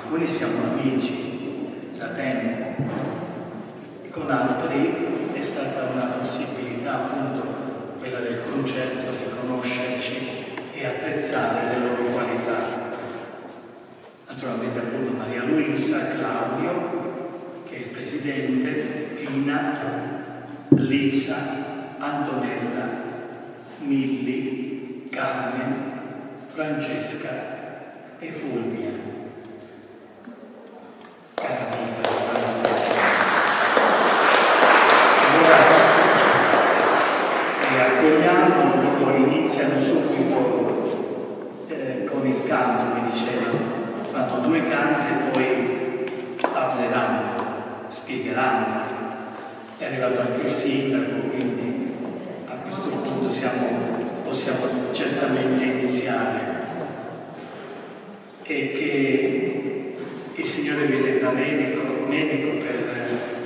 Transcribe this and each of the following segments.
alcuni siamo amici da tempo, e con altri è stata una possibilità appunto quella del concerto di conoscerci e apprezzare le loro qualità. Naturalmente appunto Maria Luisa, Claudio, che è il presidente, Pina, Lisa, Antonella, Milli, Carmen, Francesca e Fulvia. Accogliamo, loro iniziano subito con il canto, mi dicevano, fanno 2 canti e poi parleranno, spiegheranno. È arrivato anche il sindaco, quindi a questo punto possiamo certamente iniziare. E che il Signore vi renda medico per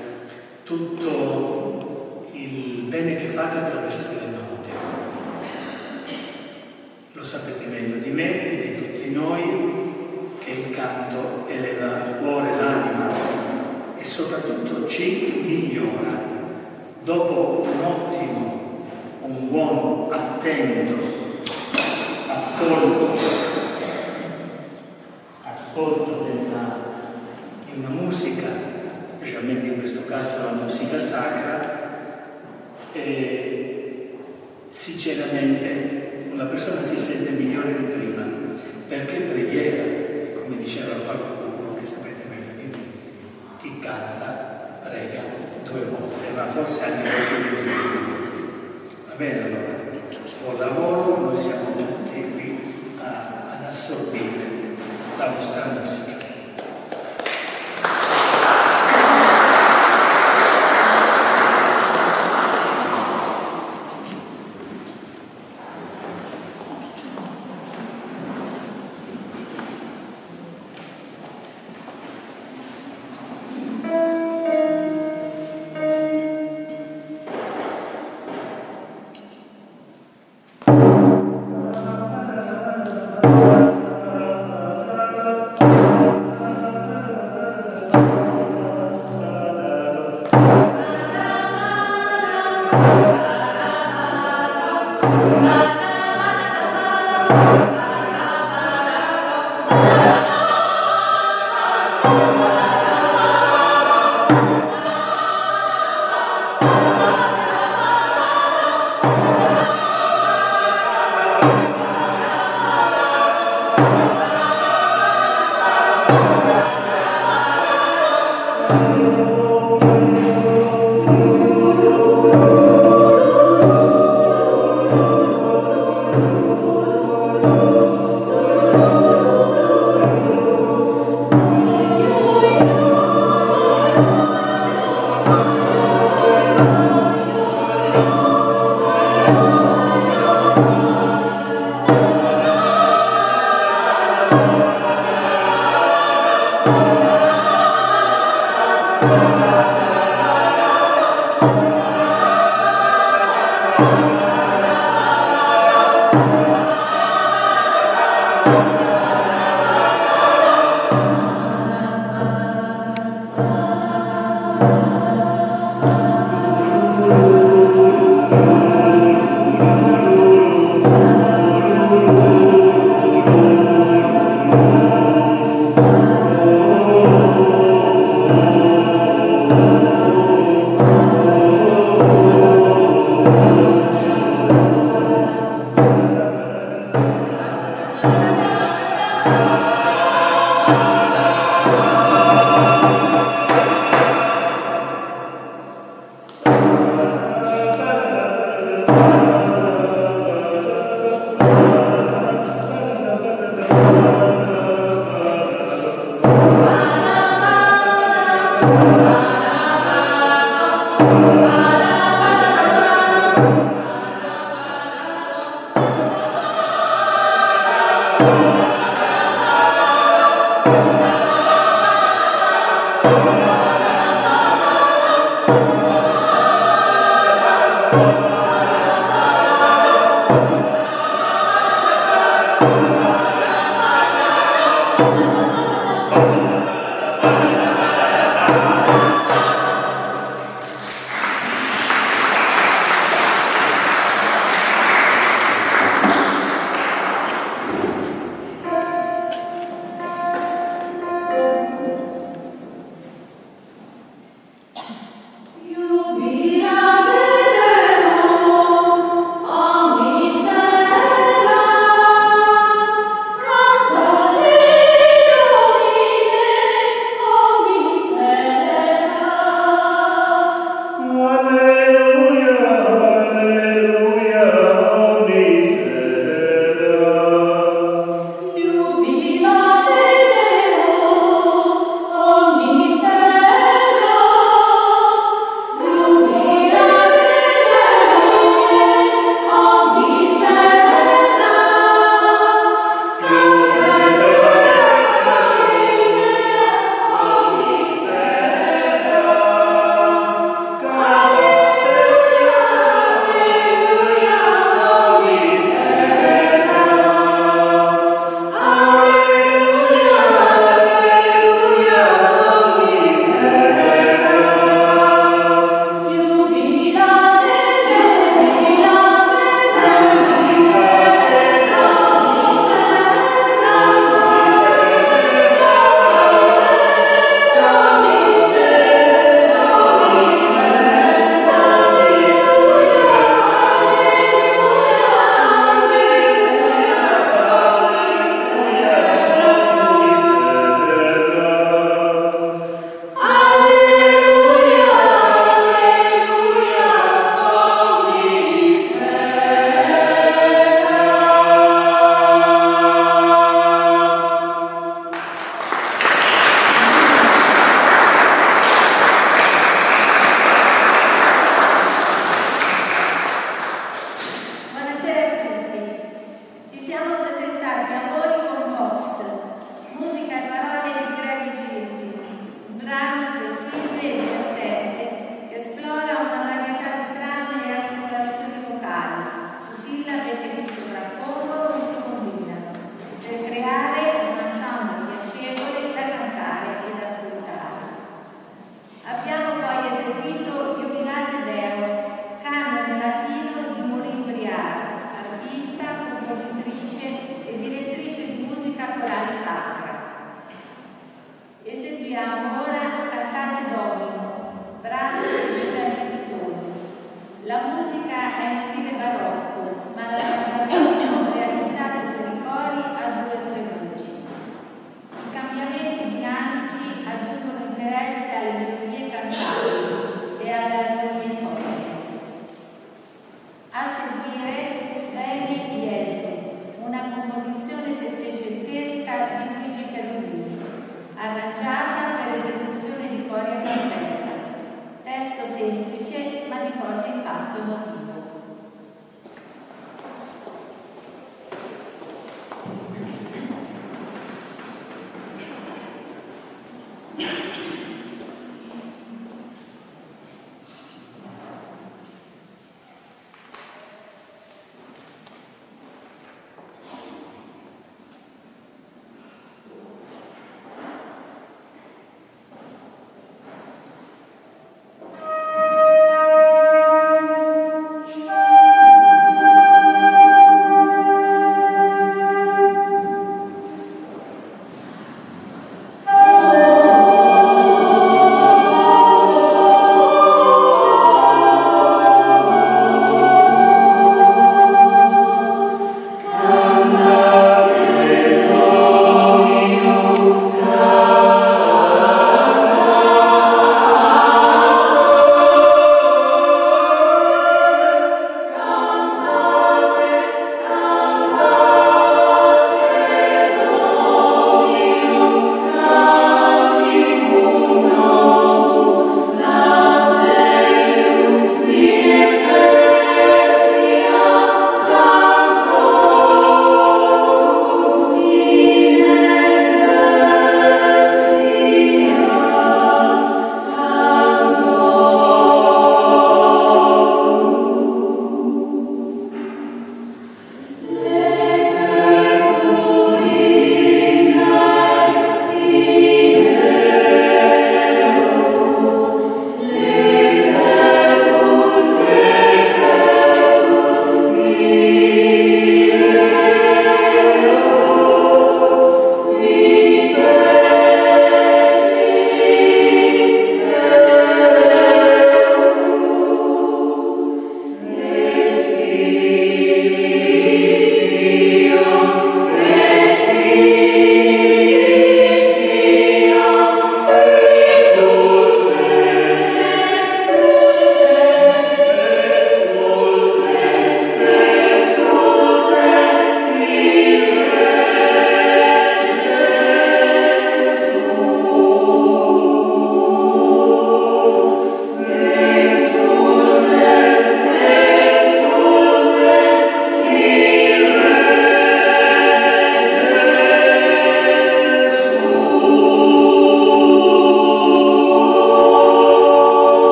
tutto il bene che fate attraverso le note. Lo sapete meglio di me e di tutti noi che il canto eleva il cuore, l'anima e soprattutto ci migliora. Dopo un buon, attento ascolto di una musica, specialmente in questo caso la musica sacra, sinceramente una persona si sente migliore di prima, perché preghiera, come diceva qualcuno che sapete meglio di me, chi canta prega 2 volte, ma forse anche più di più. Va bene, allora, buon lavoro, noi siamo tutti qui ad assorbire la vostra musica.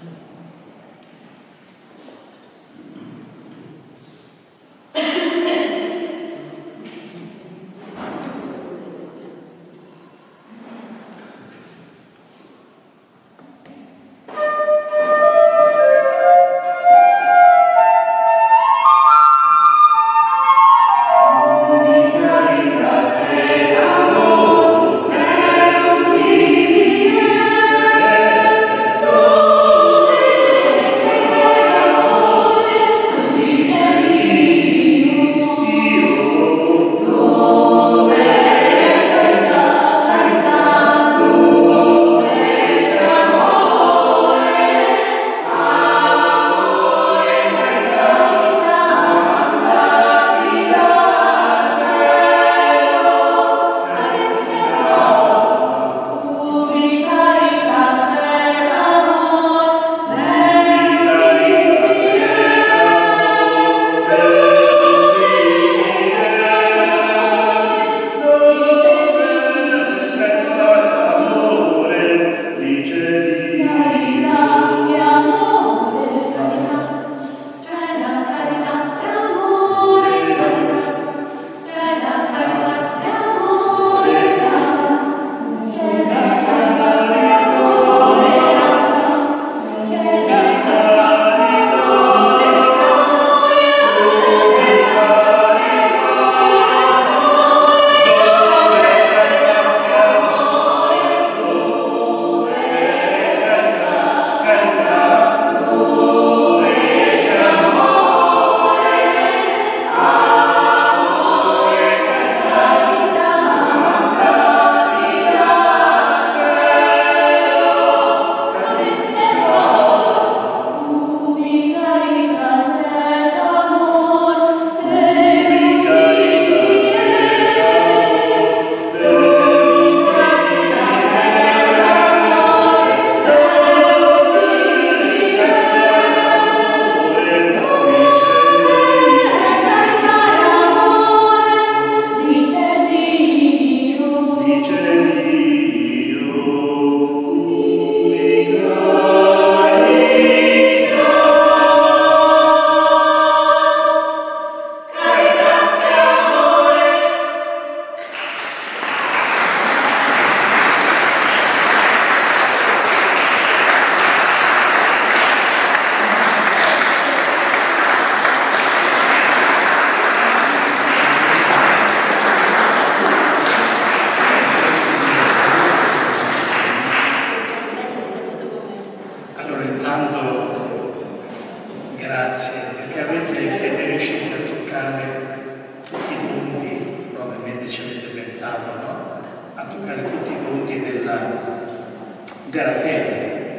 della fede.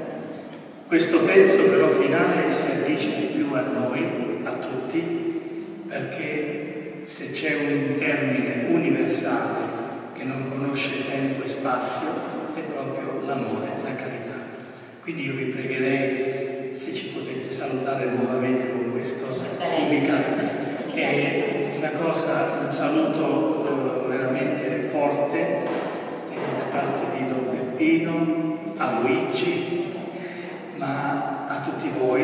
Questo pezzo però finale si addice di più a noi, a tutti, perché se c'è un termine universale che non conosce tempo e spazio è proprio l'amore, la carità. Quindi io vi pregherei se ci potete salutare nuovamente con questo Ubicatus. È una cosa, un saluto veramente forte da parte di Don Peppino, a Luigi, ma a tutti voi,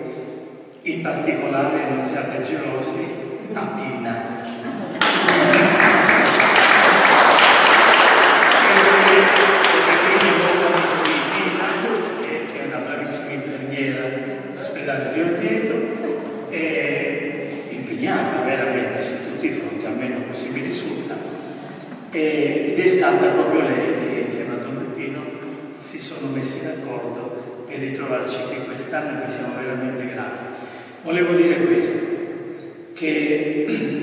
in particolare non siate gelosi, a Pina. È una bravissima infermiera all'ospedale di Orvieto, è impegnata veramente su tutti i fronti, almeno così mi risulta, ed è stata proprio lei che insieme a Don Peppino si sono messi d'accordo per ritrovarci qui quest'anno, e vi siamo veramente grati. Volevo dire questo, che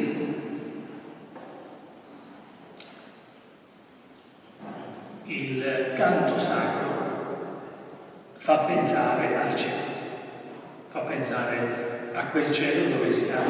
il canto sacro fa pensare al cielo, fa pensare a quel cielo dove siamo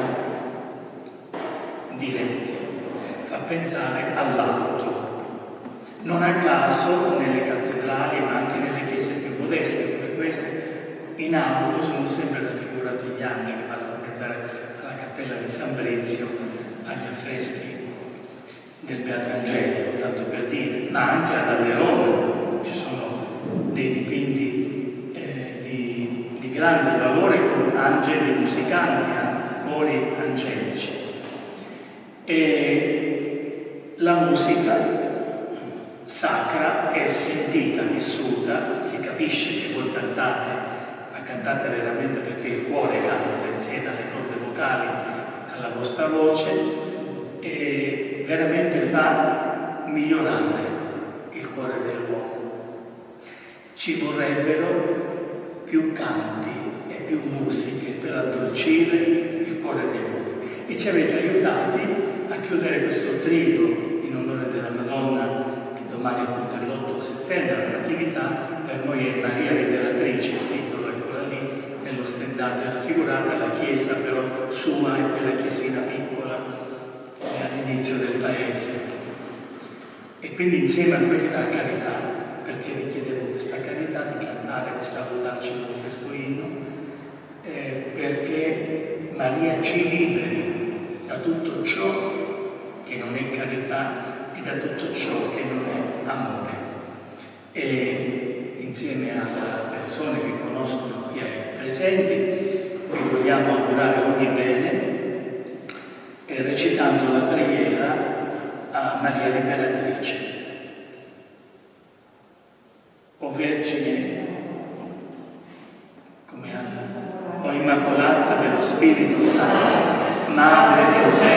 diretti, fa pensare all'alto. Non a caso nelle cattedrali, ma anche nelle chiese più modeste come queste, in alto sono sempre raffigurati gli angeli. Basta pensare alla cappella di San Brizio, agli affreschi del Beato Angelico, tanto per dire, ma anche ad Avverona ci sono dei dipinti di grande valore con angeli musicanti, cori angelici. E la musica sacra è sentita, vissuta, si capisce che voi cantate, ma cantate veramente perché il cuore canta insieme alle corde vocali, alla vostra voce, e veramente fa migliorare il cuore dell'uomo. Ci vorrebbero più canti e più musiche per addolcire il cuore dell'uomo. E ci avete aiutati a chiudere questo trido in onore della Madonna, che domani appunto è l'8 settembre, la Natività. Per noi è Maria Rivelatrice, il titolo, eccola lì, nello stendardo raffigurata, la chiesa però sua è quella chiesina piccola all'inizio del paese. E quindi insieme a questa carità, perché vi chiedevo questa carità di cantare, di salutarci con questo inno, perché Maria ci liberi da tutto ciò che non è carità e da tutto ciò che non è amore. E insieme alle persone che conoscono qui presenti, vi vogliamo augurare ogni bene, recitando la preghiera a Maria Liberatrice. O Vergine, come Anna, o Immacolata dello Spirito Santo, Madre di Dio,